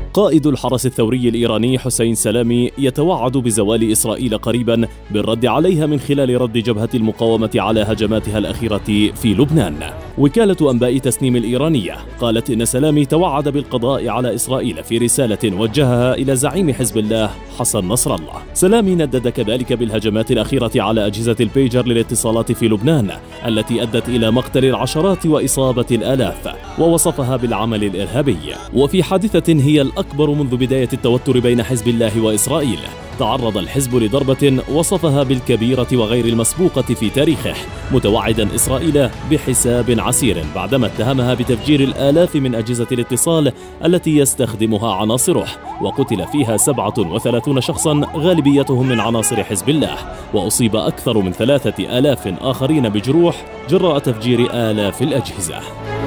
قائد الحرس الثوري الإيراني حسين سلامي يتوعد بزوال إسرائيل قريبا بالرد عليها من خلال رد جبهة المقاومة على هجماتها الأخيرة في لبنان. وكالة أنباء تسنيم الإيرانية قالت إن سلامي توعد بالقضاء على إسرائيل في رسالة وجهها إلى زعيم حزب الله حسن نصر الله. سلامي ندد كذلك بالهجمات الأخيرة على أجهزة البيجر للاتصالات في لبنان التي أدت إلى مقتل العشرات وإصابة الآلاف، ووصفها بالعمل الإرهابي. وفي حادثة هي الأكبر منذ بداية التوتر بين حزب الله وإسرائيل، تعرض الحزب لضربة وصفها بالكبيرة وغير المسبوقة في تاريخه، متوعدا إسرائيل بحساب عسير بعدما اتهمها بتفجير الآلاف من أجهزة الاتصال التي يستخدمها عناصره، وقتل فيها 37 شخصا غالبيتهم من عناصر حزب الله، وأصيب أكثر من 3000 آخرين بجروح جراء تفجير آلاف الأجهزة.